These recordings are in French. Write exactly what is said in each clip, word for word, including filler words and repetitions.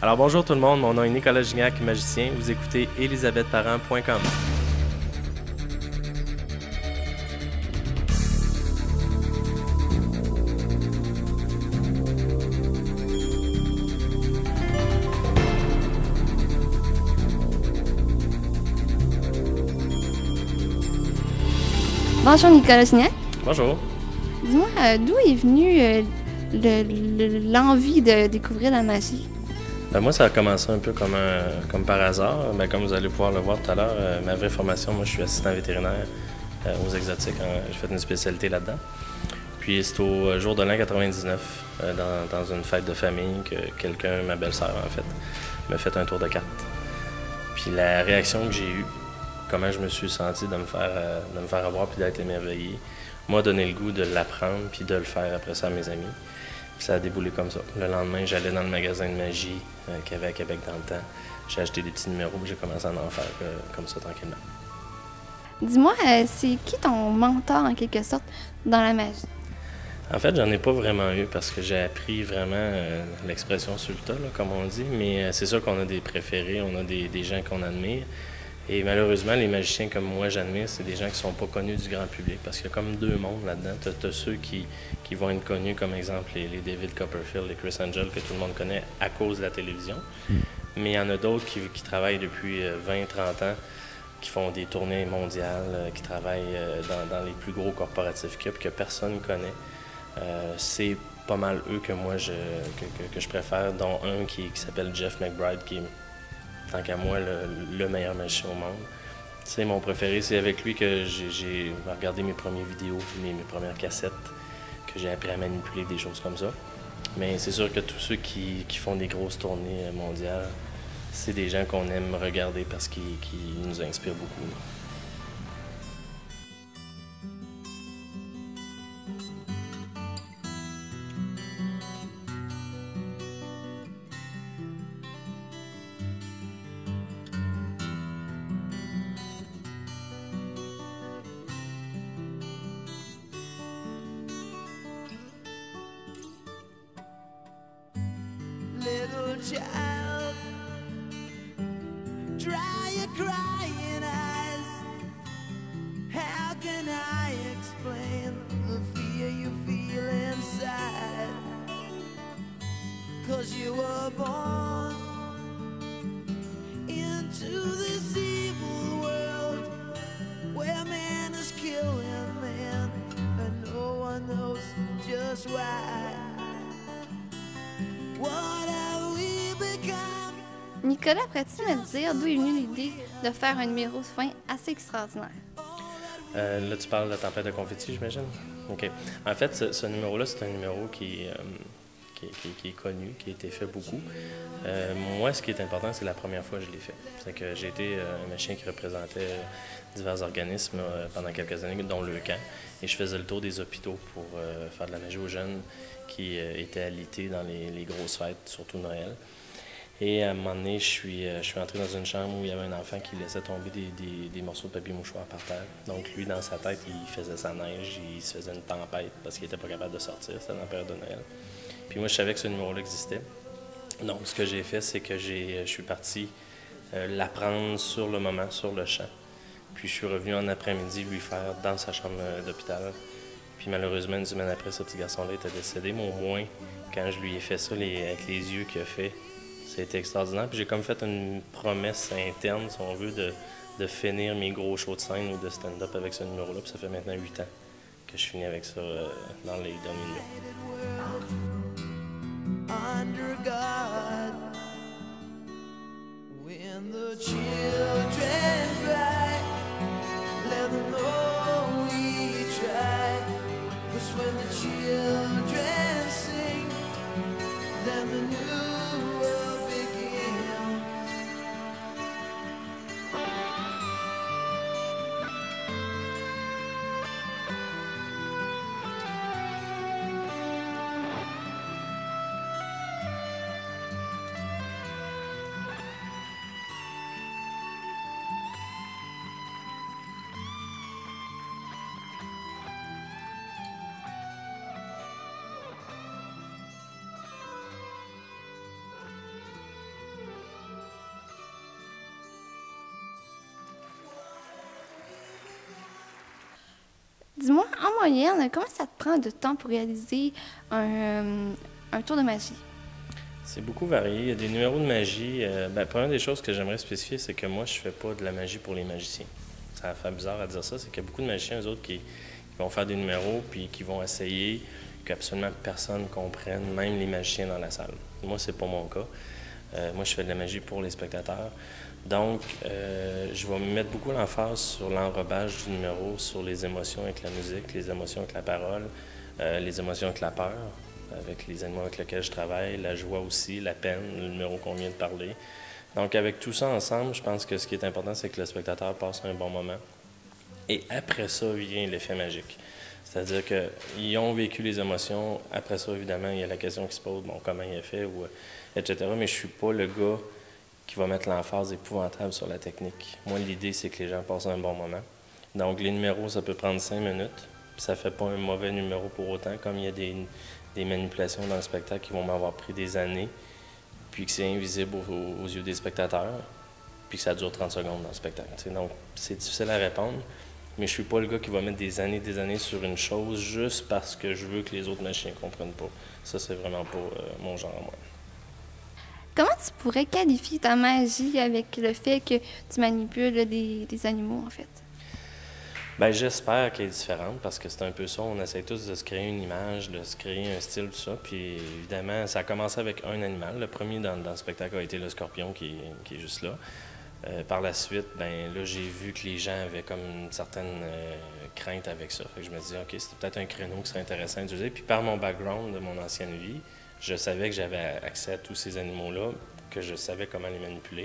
Alors bonjour tout le monde, mon nom est Nicolas Gignac, magicien. Vous écoutez elisabeth parent point com. Bonjour Nicolas Gignac. Bonjour. Dis-moi, euh, d'où est venue euh, le- le- l'envie de découvrir la magie? Ben, moi, ça a commencé un peu comme, un, comme par hasard. Ben, comme vous allez pouvoir le voir tout à l'heure, euh, ma vraie formation, moi, je suis assistant vétérinaire euh, aux exotiques. Hein. J'ai fait une spécialité là-dedans. Puis c'est au jour de l'an quatre-vingt-dix-neuf, euh, dans, dans une fête de famille, que quelqu'un, ma belle-sœur en fait, m'a fait un tour de cartes. Puis la réaction que j'ai eue, comment je me suis senti de me faire, euh, de me faire avoir puis d'être émerveillé, m'a donné le goût de l'apprendre puis de le faire après ça à mes amis. Puis ça a déboulé comme ça. Le lendemain, j'allais dans le magasin de magie euh, qu'il y avait à Québec dans le temps. J'ai acheté des petits numéros puis j'ai commencé à en faire euh, comme ça tranquillement. Dis-moi, euh, c'est qui ton mentor en quelque sorte dans la magie? En fait, j'en ai pas vraiment eu parce que j'ai appris vraiment euh, l'expression sur le tas, là, comme on dit, mais euh, c'est sûr qu'on a des préférés, on a des, des gens qu'on admire. Et malheureusement, les magiciens comme moi, j'admire, c'est des gens qui sont pas connus du grand public parce qu'il y a comme deux mondes là-dedans. Tu as ceux qui, qui vont être connus, comme exemple les, les David Copperfield, les Chris Angel, que tout le monde connaît à cause de la télévision. Mm. Mais il y en a d'autres qui, qui travaillent depuis vingt trente ans, qui font des tournées mondiales, qui travaillent dans, dans les plus gros corporatifs qu'il y a, que personne ne connaît. Euh, c'est pas mal eux que moi je, que, que, que je préfère, dont un qui, qui s'appelle Jeff McBride, qui est, tant qu'à moi, le, le meilleur magicien au monde. C'est mon préféré, c'est avec lui que j'ai regardé mes premières vidéos, mes, mes premières cassettes, que j'ai appris à manipuler des choses comme ça. Mais c'est sûr que tous ceux qui, qui font des grosses tournées mondiales, c'est des gens qu'on aime regarder parce qu'ils qu'ils nous inspirent beaucoup. Little child, dry your crying eyes. How can I explain the fear you feel inside? 'Cause you were born into this evil world where man is killing man and no one knows just why. Nicolas, pourrais-tu me dire d'où est venue l'idée de faire un numéro de fin assez extraordinaire? Euh, là, tu parles de la tempête de confetti, j'imagine? OK. En fait, ce, ce numéro-là, c'est un numéro qui, euh, qui, qui, qui est connu, qui a été fait beaucoup. Euh, moi, ce qui est important, c'est la première fois que je l'ai fait. C'est que j'ai été euh, un magicien qui représentait divers organismes euh, pendant quelques années, dont le camp. Et je faisais le tour des hôpitaux pour euh, faire de la magie aux jeunes qui euh, étaient alités dans les, les grosses fêtes, surtout Noël. Et à un moment donné, je suis, je suis entré dans une chambre où il y avait un enfant qui laissait tomber des, des, des morceaux de papier mouchoir par terre. Donc lui, dans sa tête, il faisait sa neige, il se faisait une tempête parce qu'il n'était pas capable de sortir, c'était dans la période de Noël. Puis moi, je savais que ce numéro-là existait. Donc ce que j'ai fait, c'est que je suis parti euh, l'apprendre sur le moment, sur le champ. Puis je suis revenu en après-midi lui faire dans sa chambre d'hôpital. Puis malheureusement, une semaine après, ce petit garçon-là était décédé. Mais au moins, quand je lui ai fait ça, les, avec les yeux qu'il a fait, c'était extraordinaire. Puis j'ai comme fait une promesse interne, si on veut, de, de finir mes gros shows de scène ou de stand-up avec ce numéro-là. Puis ça fait maintenant huit ans que je finis avec ça euh, dans les derniers numéros. Dis-moi, en moyenne, comment ça te prend de temps pour réaliser un, euh, un tour de magie? C'est beaucoup varié. Il y a des numéros de magie. Euh, ben, première des choses que j'aimerais spécifier, c'est que moi, je fais pas de la magie pour les magiciens. Ça fait bizarre à dire ça, c'est qu'il y a beaucoup de magiciens, eux autres, qui, qui vont faire des numéros puis qui vont essayer qu'absolument personne comprenne, même les magiciens dans la salle. Moi, c'est pas mon cas. Euh, moi, je fais de la magie pour les spectateurs. Donc, euh, je vais mettre beaucoup l'emphase sur l'enrobage du numéro, sur les émotions avec la musique, les émotions avec la parole, euh, les émotions avec la peur, avec les animaux avec lesquels je travaille, la joie aussi, la peine, le numéro qu'on vient de parler. Donc, avec tout ça ensemble, je pense que ce qui est important, c'est que le spectateur passe un bon moment. Et après ça vient l'effet magique. C'est-à-dire qu'ils ont vécu les émotions. Après ça, évidemment, il y a la question qui se pose, bon, comment il a fait, ou, et cetera. Mais je ne suis pas le gars qui va mettre l'emphase épouvantable sur la technique. Moi, l'idée, c'est que les gens passent un bon moment. Donc, les numéros, ça peut prendre cinq minutes. Puis ça ne fait pas un mauvais numéro pour autant, comme il y a des, des manipulations dans le spectacle qui vont m'avoir pris des années, puis que c'est invisible aux, aux yeux des spectateurs, puis que ça dure trente secondes dans le spectacle. T'sais. Donc, c'est difficile à répondre, mais je suis pas le gars qui va mettre des années des années sur une chose juste parce que je veux que les autres magiciens ne comprennent pas. Ça, c'est vraiment pas euh, mon genre à moi. Comment tu pourrais qualifier ta magie avec le fait que tu manipules des, des animaux, en fait? Bien, j'espère qu'elle est différente parce que c'est un peu ça. On essaie tous de se créer une image, de se créer un style, tout ça. Puis évidemment, ça a commencé avec un animal. Le premier dans, dans le spectacle a été le scorpion qui, qui est juste là. Euh, par la suite, ben là, j'ai vu que les gens avaient comme une certaine euh, crainte avec ça. Fait que je me disais, OK, c'était peut-être un créneau qui serait intéressant à utiliser. Puis par mon background de mon ancienne vie, je savais que j'avais accès à tous ces animaux-là, que je savais comment les manipuler.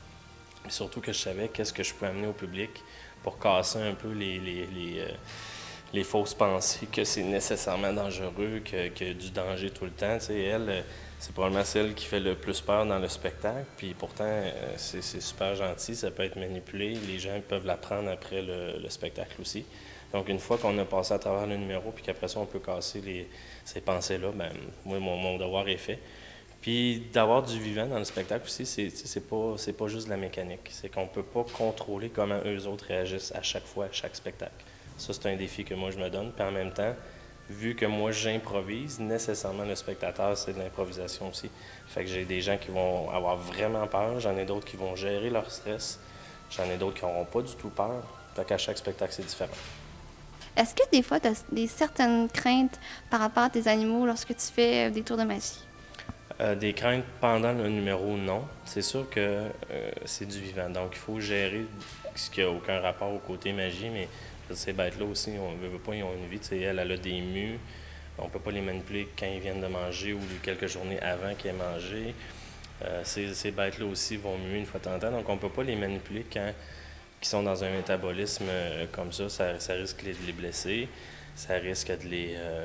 Et surtout que je savais qu'est-ce que je pouvais amener au public pour casser un peu les, les, les, euh, les fausses pensées que c'est nécessairement dangereux, que, qu'il y a du danger tout le temps. Tu sais, elle, euh, c'est probablement celle qui fait le plus peur dans le spectacle, puis pourtant, euh, c'est, c'est super gentil, ça peut être manipulé, les gens peuvent l'apprendre après le, le spectacle aussi. Donc, une fois qu'on a passé à travers le numéro, puis qu'après ça, on peut casser les, ces pensées-là, ben moi, mon, mon devoir est fait. Puis d'avoir du vivant dans le spectacle aussi, c'est, c'est pas, c'est pas juste de la mécanique. C'est qu'on peut pas contrôler comment eux autres réagissent à chaque fois, à chaque spectacle. Ça, c'est un défi que moi, je me donne. Puis en même temps, vu que moi, j'improvise, nécessairement, le spectateur, c'est de l'improvisation aussi. Fait que j'ai des gens qui vont avoir vraiment peur, j'en ai d'autres qui vont gérer leur stress, j'en ai d'autres qui n'auront pas du tout peur. Fait qu'à chaque spectacle, c'est différent. Est-ce que des fois, tu as des certaines craintes par rapport à tes animaux lorsque tu fais des tours de magie? Euh, des craintes pendant le numéro, non. C'est sûr que euh, c'est du vivant. Donc, il faut gérer ce qui n'a aucun rapport au côté magie, mais ces bêtes-là aussi, on ne veut pas, ils ont une vie. Tu sais, elle, elle a des mus. On ne peut pas les manipuler quand ils viennent de manger ou quelques journées avant qu'ils aient mangé. Euh, ces, ces bêtes-là aussi vont muer une fois de temps en temps. Donc, on ne peut pas les manipuler quand ils sont dans un métabolisme euh, comme ça. Ça, ça risque de les blesser. Ça risque de, les, euh,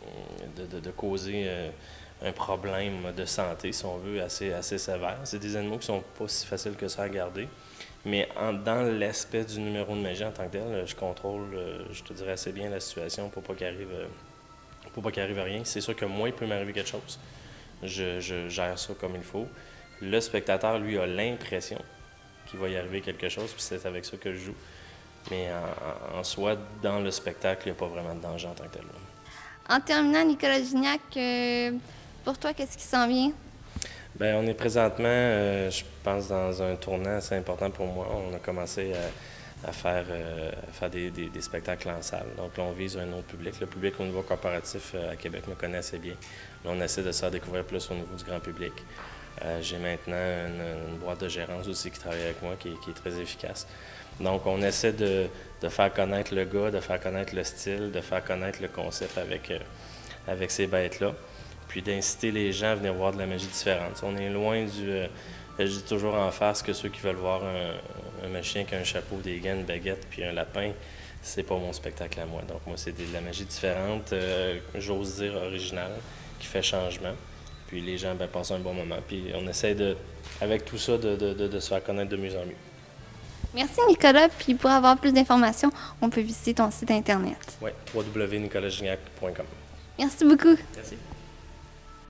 de, de, de causer... Euh, un problème de santé, si on veut, assez, assez sévère. C'est des animaux qui ne sont pas si faciles que ça à garder. Mais en, dans l'aspect du numéro de magie en tant que tel, je contrôle, je te dirais, assez bien la situation pour pas qu'il arrive, pour pas qu'il arrive rien. C'est sûr que moi, il peut m'arriver quelque chose. Je, je gère ça comme il faut. Le spectateur, lui, a l'impression qu'il va y arriver quelque chose, puis c'est avec ça que je joue. Mais en, en soi, dans le spectacle, il n'y a pas vraiment de danger en tant que tel. En terminant, Nicolas Gignac, euh, pour toi, qu'est-ce qui s'en vient? Bien, on est présentement, euh, je pense, dans un tournant assez important pour moi. On a commencé à, à faire, euh, à faire des, des, des spectacles en salle. Donc là, on vise un autre public. Le public au niveau corporatif euh, à Québec me connaît assez bien. Là, on essaie de se faire découvrir plus au niveau du grand public. Euh, j'ai maintenant une, une boîte de gérance aussi qui travaille avec moi, qui, qui est très efficace. Donc, on essaie de, de faire connaître le gars, de faire connaître le style, de faire connaître le concept avec, euh, avec ces bêtes-là, puis d'inciter les gens à venir voir de la magie différente. On est loin du... Euh, je dis toujours en face que ceux qui veulent voir un, un magicien qui a un chapeau, des gants, une baguette, puis un lapin, c'est pas mon spectacle à moi. Donc, moi, c'est de la magie différente, euh, j'ose dire originale, qui fait changement. Puis les gens ben, passent un bon moment. Puis on essaie, de, avec tout ça, de, de, de, de se faire connaître de mieux en mieux. Merci, Nicolas. Puis pour avoir plus d'informations, on peut visiter ton site Internet. Oui, w w w point nicolas gignac point com. Merci beaucoup. Merci.